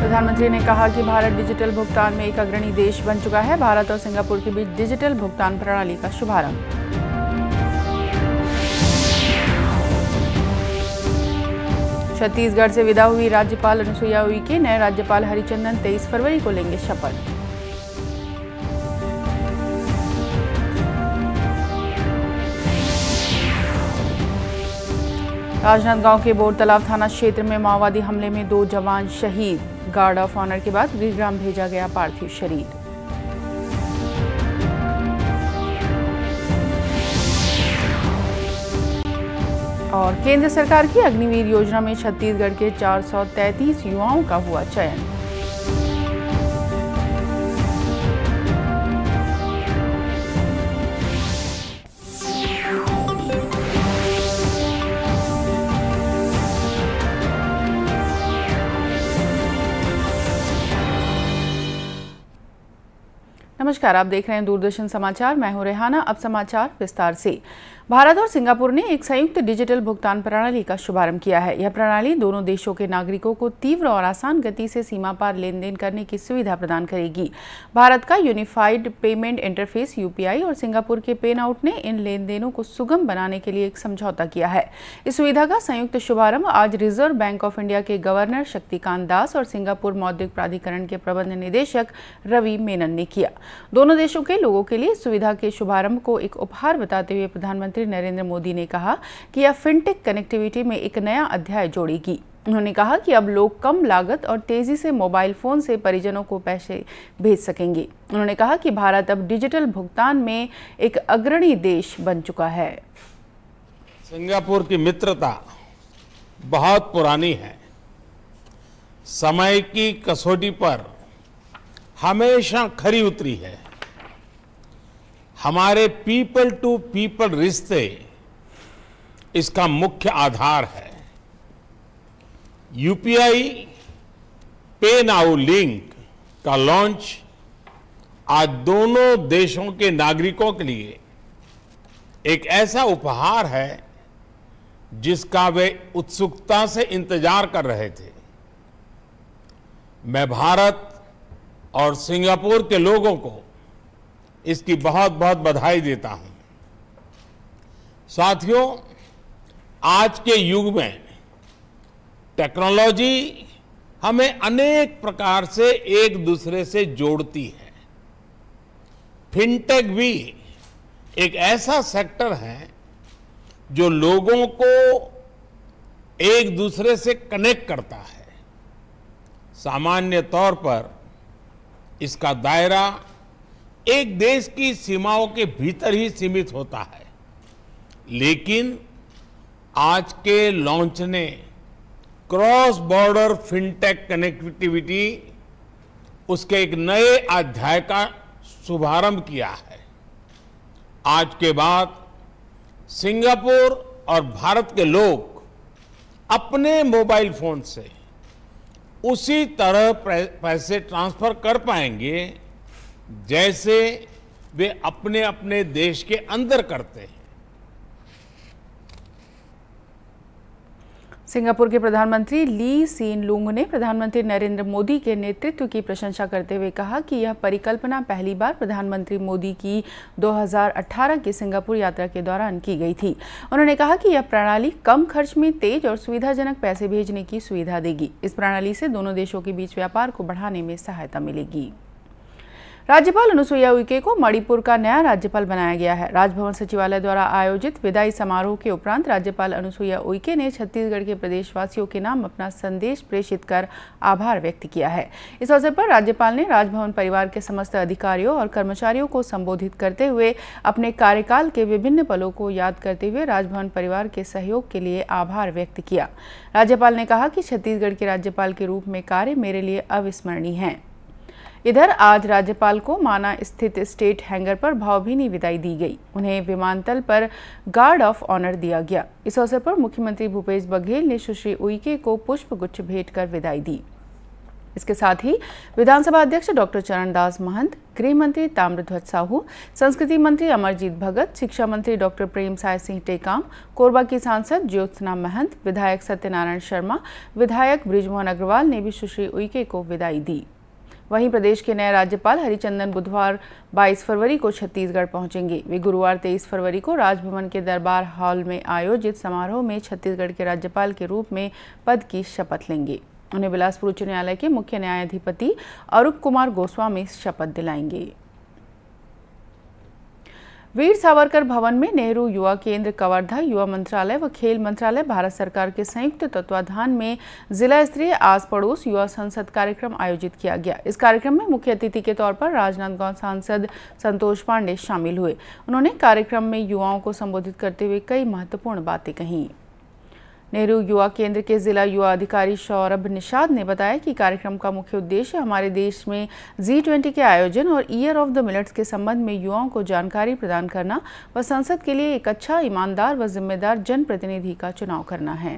प्रधानमंत्री ने कहा कि भारत डिजिटल भुगतान में एक अग्रणी देश बन चुका है। भारत और सिंगापुर के बीच डिजिटल भुगतान प्रणाली का शुभारंभ। छत्तीसगढ़ से विदा हुई राज्यपाल अनुसुईया उइके, नए राज्यपाल हरिचंदन 23 फरवरी को लेंगे शपथ। राजनांदगांव के बोर तालाब थाना क्षेत्र में माओवादी हमले में 2 जवान शहीद। गार्ड ऑफ ऑनर के बाद गृहग्राम भेजा गया पार्थिव शरीर। और केंद्र सरकार की अग्निवीर योजना में छत्तीसगढ़ के 433 युवाओं का हुआ चयन। नमस्कार, आप देख रहे हैं दूरदर्शन समाचार। मैं हूं रेहाना। अब समाचार विस्तार से। भारत और सिंगापुर ने एक संयुक्त डिजिटल भुगतान प्रणाली का शुभारंभ किया है। यह प्रणाली दोनों देशों के नागरिकों को तीव्र और आसान गति से सीमा पार लेन देन करने की सुविधा प्रदान करेगी। भारत का यूनिफाइड पेमेंट इंटरफेस यूपीआई और सिंगापुर के पेनआउट ने इन लेन देनों को सुगम बनाने के लिए एक समझौता किया है। इस सुविधा का संयुक्त शुभारंभ आज रिजर्व बैंक ऑफ इंडिया के गवर्नर शक्तिकांत दास और सिंगापुर मौद्रिक प्राधिकरण के प्रबंध निदेशक रवि मेनन ने किया। दोनों देशों के लोगों के लिए सुविधा के शुभारंभ को एक उपहार बताते हुए प्रधानमंत्री नरेंद्र मोदी ने कहा कि यह फिनटेक कनेक्टिविटी में एक नया अध्याय जोड़ेगी। उन्होंने कहा कि अब लोग कम लागत और तेजी से मोबाइल फोन से परिजनों को पैसे भेज सकेंगे। उन्होंने कहा कि भारत अब डिजिटल भुगतान में एक अग्रणी देश बन चुका है। सिंगापुर की मित्रता बहुत पुरानी है। समय की कसौटी पर हमेशा खरी उतरी है। हमारे पीपल टू पीपल रिश्ते इसका मुख्य आधार है। यूपीआई पे नाउ लिंक का लॉन्च आज दोनों देशों के नागरिकों के लिए एक ऐसा उपहार है जिसका वे उत्सुकता से इंतजार कर रहे थे। मैं भारत और सिंगापुर के लोगों को इसकी बहुत बहुत बधाई देता हूं। साथियों, आज के युग में टेक्नोलॉजी हमें अनेक प्रकार से एक दूसरे से जोड़ती है। फिनटेक भी एक ऐसा सेक्टर है जो लोगों को एक दूसरे से कनेक्ट करता है। सामान्य तौर पर इसका दायरा एक देश की सीमाओं के भीतर ही सीमित होता है, लेकिन आज के लॉन्च ने क्रॉस बॉर्डर फिनटेक कनेक्टिविटी उसके एक नए अध्याय का शुभारंभ किया है। आज के बाद सिंगापुर और भारत के लोग अपने मोबाइल फोन से उसी तरह पैसे ट्रांसफर कर पाएंगे जैसे वे अपने अपने देश के अंदर करते हैं। सिंगापुर के प्रधानमंत्री ली सीन लुंग ने प्रधानमंत्री नरेंद्र मोदी के नेतृत्व की प्रशंसा करते हुए कहा कि यह परिकल्पना पहली बार प्रधानमंत्री मोदी की 2018 की सिंगापुर यात्रा के दौरान की गई थी। उन्होंने कहा कि यह प्रणाली कम खर्च में तेज और सुविधाजनक पैसे भेजने की सुविधा देगी। इस प्रणाली से दोनों देशों के बीच व्यापार को बढ़ाने में सहायता मिलेगी। राज्यपाल अनुसुईया उइके को मणिपुर का नया राज्यपाल बनाया गया है। राजभवन सचिवालय द्वारा आयोजित विदाई समारोह के उपरांत राज्यपाल अनुसुईया उइके ने छत्तीसगढ़ के प्रदेशवासियों के नाम अपना संदेश प्रेषित कर आभार व्यक्त किया है। इस अवसर पर राज्यपाल ने राजभवन परिवार के समस्त अधिकारियों और कर्मचारियों को संबोधित करते हुए अपने कार्यकाल के विभिन्न पलों को याद करते हुए राजभवन परिवार के सहयोग के लिए आभार व्यक्त किया। राज्यपाल ने कहा कि छत्तीसगढ़ के राज्यपाल के रूप में कार्य मेरे लिए अविस्मरणीय है। इधर आज राज्यपाल को माना स्थित स्टेट हैंगर पर भावभीनी विदाई दी गई। उन्हें विमानतल पर गार्ड ऑफ ऑनर दिया गया। इस अवसर पर मुख्यमंत्री भूपेश बघेल ने सुश्री उइके को पुष्प गुच्छ भेंट कर विदाई दी। इसके साथ ही विधानसभा अध्यक्ष डॉक्टर चरणदास महंत, गृह मंत्री ताम्रध्वज साहू, संस्कृति मंत्री अमरजीत भगत, शिक्षा मंत्री डॉक्टर प्रेमसाय सिंह टेकाम, कोरबा की सांसद ज्योत्सना महंत, विधायक सत्यनारायण शर्मा, विधायक बृजमोहन अग्रवाल ने भी सुश्री उइके को विदाई दी। वहीं प्रदेश के नए राज्यपाल हरिचंदन बुधवार 22 फरवरी को छत्तीसगढ़ पहुंचेंगे। वे गुरुवार 23 फरवरी को राजभवन के दरबार हॉल में आयोजित समारोह में छत्तीसगढ़ के राज्यपाल के रूप में पद की शपथ लेंगे। उन्हें बिलासपुर उच्च न्यायालय के मुख्य न्यायाधिपति अरूप कुमार गोस्वामी शपथ दिलाएंगे। वीर सावरकर भवन में नेहरू युवा केंद्र कवर्धा, युवा मंत्रालय व खेल मंत्रालय भारत सरकार के संयुक्त तत्वाधान में जिला स्तरीय आस पड़ोस युवा संसद कार्यक्रम आयोजित किया गया। इस कार्यक्रम में मुख्य अतिथि के तौर पर राजनांदगांव सांसद संतोष पांडे शामिल हुए। उन्होंने कार्यक्रम में युवाओं को संबोधित करते हुए कई महत्वपूर्ण बातें कहीं। नेहरू युवा केंद्र के जिला युवा अधिकारी सौरभ निषाद ने बताया कि कार्यक्रम का मुख्य उद्देश्य हमारे देश में G20 के आयोजन और ईयर ऑफ द मिलेट्स के संबंध में युवाओं को जानकारी प्रदान करना व संसद के लिए एक अच्छा, ईमानदार व जिम्मेदार जनप्रतिनिधि का चुनाव करना है।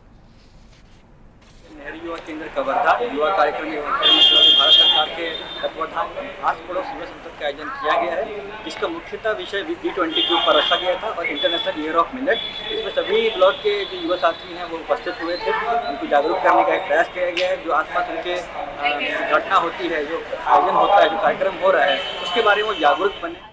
नेहरू युवा केंद्र कवर्धा युवा कार्यक्रम भारत सरकार के तत्वाधान में आस पड़ोस युवा संसद का आयोजन किया गया है, जिसका मुख्यतः विषय G20 के ऊपर रखा गया था और इंटरनेशनल ईयर ऑफ मिलेट। इसमें सभी ब्लॉक के जो युवा साथी हैं वो उपस्थित हुए थे। उनको जागरूक करने का एक प्रयास किया गया है। जो आसपास उनके घटना होती है, जो आयोजन होता है, जो कार्यक्रम हो रहा है, उसके बारे में वो जागरूक बने।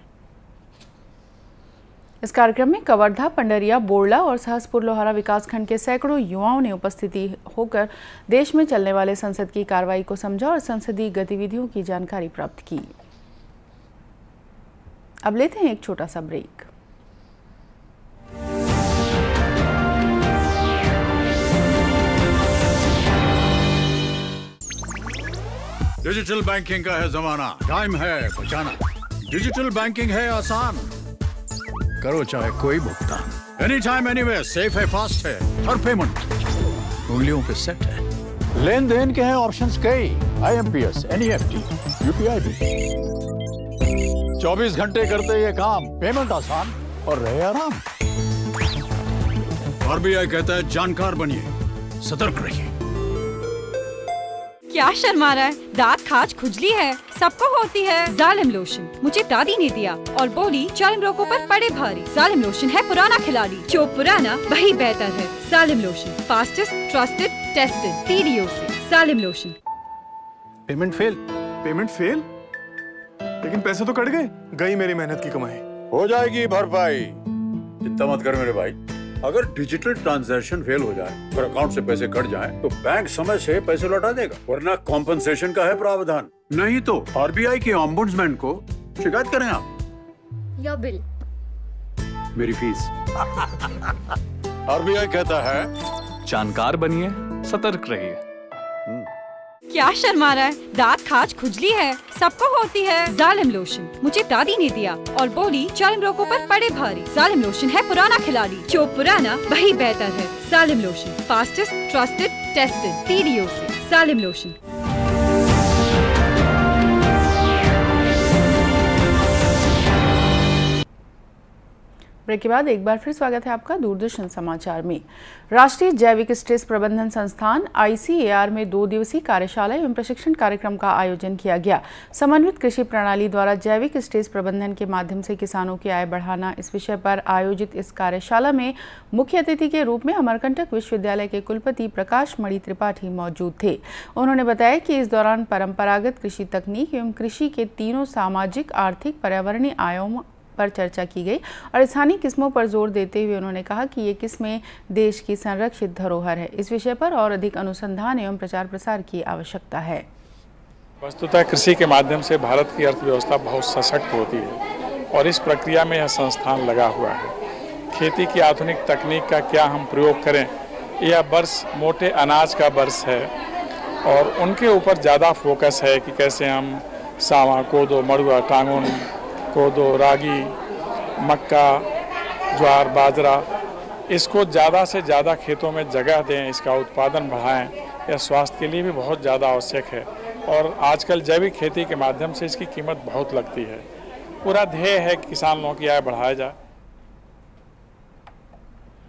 इस कार्यक्रम में कवर्धा, पंडरिया, बोरला और सहसपुर लोहारा विकासखंड के सैकड़ों युवाओं ने उपस्थिति होकर देश में चलने वाले संसद की कार्रवाई को समझा और संसदीय गतिविधियों की जानकारी प्राप्त की। अब लेते हैं एक छोटा सा ब्रेक। डिजिटल बैंकिंग का है जमाना, टाइम है बचाना। डिजिटल बैंकिंग है आसान, करो चाहे कोई भुगतान, एनी टाइम एनीवेयर, सेफ है, फास्ट है, हर पेमेंट उंगलियों पे सेट है। लेन देन के हैं ऑप्शंस कई, IMPS, NEFT, UPI भी। 24 घंटे करते ये काम, पेमेंट आसान और रहे आराम। RBI कहता है जानकार बनिए, सतर्क रहिए। क्या शर्मा रहा है? दांत, खाज, खुजली है, सबको होती है। जालिम लोशन मुझे दादी ने दिया और बोली जालिम रोगों पर पड़े भारी। जालिम लोशन है पुराना खिलाड़ी, जो पुराना वही बेहतर है। Zalim lotion, fastest, trusted, tested, TDO से। जालिम लोशन। Payment fail? लेकिन पैसे तो कट गई मेरी मेहनत की कमाई। हो जाएगी भरपाई, चिंता मत कर मेरे भाई। अगर डिजिटल ट्रांजैक्शन फेल हो जाए और अकाउंट से पैसे कट जाएं, तो बैंक समय से पैसे लौटा देगा, वरना कॉम्पनसेशन का है प्रावधान। नहीं तो RBI के ओम्बुड्समैन को शिकायत करें आप। या बिल, मेरी फीस। RBI कहता है जानकार बनिए, सतर्क रहिए। क्या शर्मा रहा है? दांत, खाज, खुजली है, सबको होती है। जालिम लोशन मुझे दादी ने दिया और बोली जालिम रोगों पर पड़े भारी। जालिम लोशन है पुराना खिलाड़ी, जो पुराना वही बेहतर है। Zalim lotion, fastest, trusted, tested, TDO से। जालिम लोशन। ब्रेक के बाद एक बार फिर स्वागत है आपका दूरदर्शन समाचार में। राष्ट्रीय जैविक स्ट्रेस प्रबंधन संस्थान ICAR में 2 दिवसीय कार्यशाला एवं प्रशिक्षण कार्यक्रम का आयोजन किया गया। समन्वित कृषि प्रणाली द्वारा जैविक स्ट्रेस प्रबंधन के माध्यम से किसानों की आय बढ़ाना, इस विषय पर आयोजित इस कार्यशाला में मुख्य अतिथि के रूप में अमरकंटक विश्वविद्यालय के कुलपति प्रकाश मणि त्रिपाठी मौजूद थे। उन्होंने बताया कि इस दौरान परंपरागत कृषि तकनीक एवं कृषि के तीनों सामाजिक, आर्थिक, पर्यावरणीय आयामों पर चर्चा की गई और स्थानीय किस्मों पर जोर देते हुए उन्होंने कहा कि ये किस्में देश की संरक्षित धरोहर है। इस विषय पर और अधिक अनुसंधान एवं प्रचार प्रसार की आवश्यकता है। वस्तुतः कृषि के माध्यम से भारत की अर्थव्यवस्था बहुत सशक्त होती है और इस प्रक्रिया में यह संस्थान लगा हुआ है। खेती की आधुनिक तकनीक का क्या हम प्रयोग करें, यह वर्ष मोटे अनाज का वर्ष है और उनके ऊपर ज़्यादा फोकस है कि कैसे हम सावा, कोदो, मड़ुआ, टांगुन, कोदो, रागी, मक्का, ज्वार, बाजरा, इसको ज़्यादा से ज़्यादा खेतों में जगह दें, इसका उत्पादन बढ़ाएं। यह स्वास्थ्य के लिए भी बहुत ज़्यादा आवश्यक है और आजकल जैविक खेती के माध्यम से इसकी कीमत बहुत लगती है। पूरा ध्येय है कि किसान लोगों की आय बढ़ाया जाए।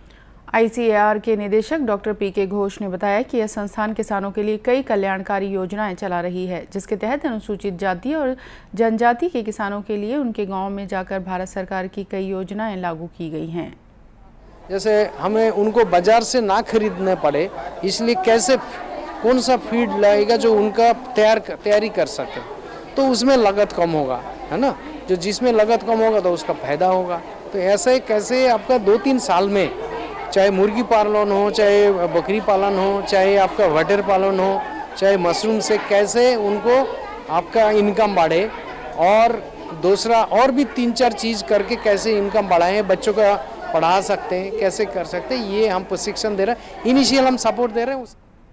ICAR के निदेशक डॉक्टर PK घोष ने बताया कि यह संस्थान किसानों के लिए कई कल्याणकारी योजनाएं चला रही है, जिसके तहत अनुसूचित जाति और जनजाति के किसानों के लिए उनके गांव में जाकर भारत सरकार की कई योजनाएं लागू की गई हैं। जैसे हमें उनको बाजार से ना खरीदने पड़े, इसलिए कैसे कौन सा फीड लगेगा जो उनका तैयारी कर सके, तो उसमें लागत कम होगा, है ना। जो जिसमें लागत कम होगा तो उसका फायदा होगा। तो ऐसे कैसे आपका 2-3 साल में, चाहे मुर्गी पालन हो, चाहे बकरी पालन हो, चाहे आपका वाटर पालन हो, चाहे मशरूम से, कैसे उनको आपका इनकम बढ़े, और दूसरा और भी 3-4 चीज़ करके कैसे इनकम बढ़ाएं, बच्चों का पढ़ा सकते हैं, कैसे कर सकते हैं, ये हम प्रशिक्षण दे रहे हैं। इनिशियल हम सपोर्ट दे रहे हैं।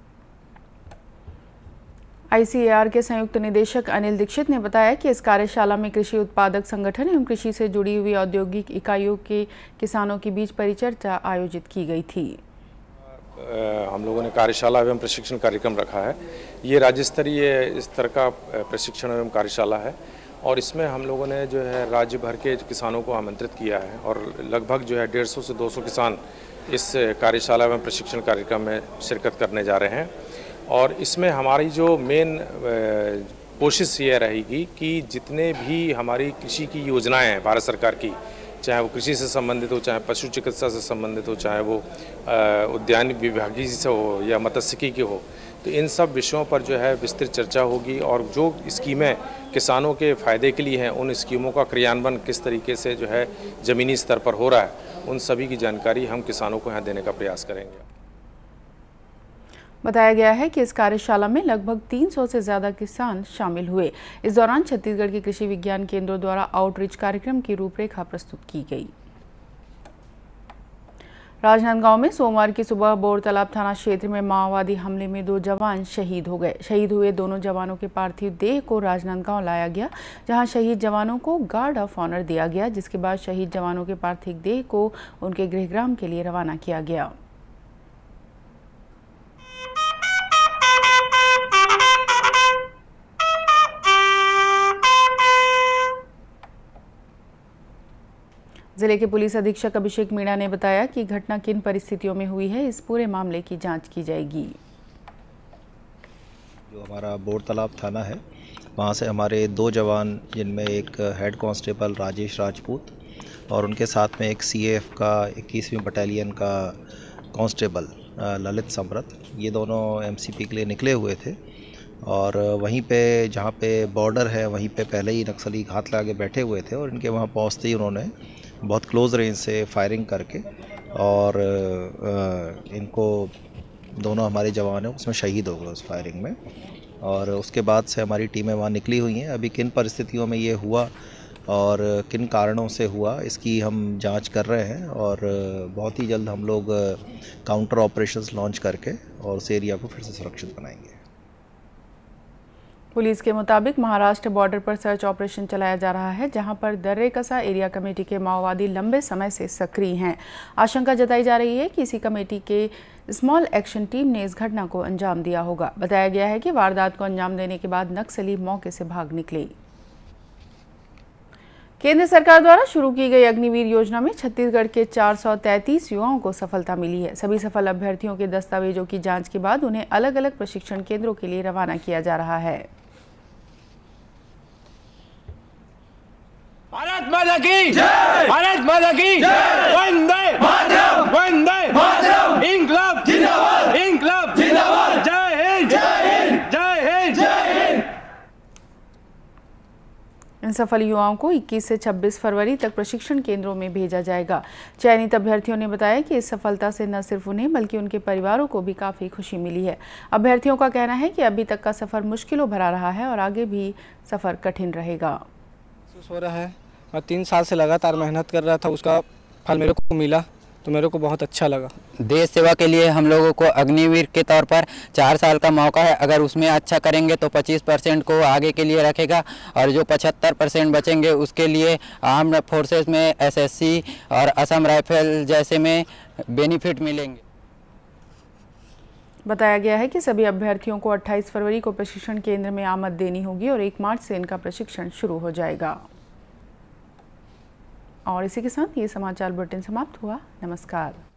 ICAR के संयुक्त निदेशक अनिल दीक्षित ने बताया कि इस कार्यशाला में कृषि उत्पादक संगठन एवं कृषि से जुड़ी हुई औद्योगिक इकाइयों के किसानों के बीच परिचर्चा आयोजित की गई थी। हम लोगों ने कार्यशाला एवं प्रशिक्षण कार्यक्रम रखा है। ये राज्य स्तरीय स्तर का प्रशिक्षण एवं कार्यशाला है, और इसमें हम लोगों ने जो है राज्य भर के किसानों को आमंत्रित किया है, और लगभग जो है 150 से 200 किसान इस कार्यशाला एवं प्रशिक्षण कार्यक्रम में शिरकत करने जा रहे हैं। और इसमें हमारी जो मेन कोशिश ये रहेगी कि जितने भी हमारी कृषि की योजनाएं हैं भारत सरकार की, चाहे वो कृषि से संबंधित हो, चाहे पशु चिकित्सा से संबंधित हो, चाहे वो उद्यान विभागीय से हो या मत्स्यिकी की हो, तो इन सब विषयों पर जो है विस्तृत चर्चा होगी। और जो स्कीमें किसानों के फ़ायदे के लिए हैं, उन स्कीमों का क्रियान्वयन किस तरीके से जो है ज़मीनी स्तर पर हो रहा है, उन सभी की जानकारी हम किसानों को यहाँ देने का प्रयास करेंगे। बताया गया है कि इस कार्यशाला में लगभग 300 से ज़्यादा किसान शामिल हुए। इस दौरान छत्तीसगढ़ के कृषि विज्ञान केंद्रों द्वारा आउटरीच कार्यक्रम की रूपरेखा प्रस्तुत की गई। राजनांदगांव में सोमवार की सुबह बोरतालाब थाना क्षेत्र में माओवादी हमले में 2 जवान शहीद हो गए। शहीद हुए दोनों जवानों के पार्थिव देह को राजनांदगांव लाया गया, जहां शहीद जवानों को गार्ड ऑफ ऑनर दिया गया, जिसके बाद शहीद जवानों के पार्थिव देह को उनके गृहग्राम के लिए रवाना किया गया। जिले के पुलिस अधीक्षक अभिषेक मीणा ने बताया कि घटना किन परिस्थितियों में हुई है, इस पूरे मामले की जांच की जाएगी। जो हमारा बोरतालाब थाना है, वहाँ से हमारे 2 जवान, जिनमें एक हेड कांस्टेबल राजेश राजपूत और उनके साथ में एक CAF का 21वीं बटालियन का कांस्टेबल ललित समरथ, ये दोनों MCP के लिए निकले हुए थे। और वहीं पे जहाँ पे बॉर्डर है, वहीं पे पहले ही नक्सली घात लगा के बैठे हुए थे, और इनके वहाँ पहुँचते ही उन्होंने बहुत क्लोज रेंज से फायरिंग करके, और इनको दोनों हमारे जवान हैं उसमें शहीद हो गए उस फायरिंग में। और उसके बाद से हमारी टीमें वहाँ निकली हुई हैं। अभी किन परिस्थितियों में ये हुआ और किन कारणों से हुआ, इसकी हम जांच कर रहे हैं, और बहुत ही जल्द हम लोग काउंटर ऑपरेशंस लॉन्च करके और उस एरिया को फिर से सुरक्षित बनाएंगे। पुलिस के मुताबिक महाराष्ट्र बॉर्डर पर सर्च ऑपरेशन चलाया जा रहा है, जहां पर दर्रेकसा एरिया कमेटी के माओवादी लंबे समय से सक्रिय हैं। आशंका जताई जा रही है कि इसी कमेटी के स्मॉल एक्शन टीम ने इस घटना को अंजाम दिया होगा। बताया गया है कि वारदात को अंजाम देने के बाद नक्सली मौके से भाग निकले। केंद्र सरकार द्वारा शुरू की गई अग्निवीर योजना में छत्तीसगढ़ के 433 युवाओं को सफलता मिली है। सभी सफल अभ्यर्थियों के दस्तावेजों की जांच के बाद उन्हें अलग अलग प्रशिक्षण केंद्रों के लिए रवाना किया जा रहा है। भारत माता की जय, भारत माता की जय, वंदे मातरम, वंदे मातरम, इंकलाब जिंदाबाद, इंकलाब जिंदाबाद, जय हिंद, जय हिंद, जय हिंद, जय हिंद। इन सफल युवाओं को 21 से 26 फरवरी तक प्रशिक्षण केंद्रों में भेजा जाएगा। चयनित अभ्यर्थियों ने बताया कि इस सफलता से न सिर्फ उन्हें बल्कि उनके परिवारों को भी काफ़ी खुशी मिली है। अभ्यर्थियों का कहना है कि अभी तक का सफ़र मुश्किलों भरा रहा है और आगे भी सफ़र कठिन रहेगा। हो रहा है और 3 साल से लगातार मेहनत कर रहा था, उसका फल मेरे को मिला तो मेरे को बहुत अच्छा लगा। देश सेवा के लिए हम लोगों को अग्निवीर के तौर पर 4 साल का मौका है। अगर उसमें अच्छा करेंगे तो 25% को आगे के लिए रखेगा और जो 75% बचेंगे उसके लिए आर्म्ड फोर्सेस में SSC और असम राइफल जैसे में बेनिफिट मिलेंगे। बताया गया है कि सभी अभ्यर्थियों को 28 फरवरी को प्रशिक्षण केंद्र में आमद देनी होगी और 1 मार्च से इनका प्रशिक्षण शुरू हो जाएगा। और इसी के साथ ये समाचार बुलेटिन समाप्त हुआ। नमस्कार।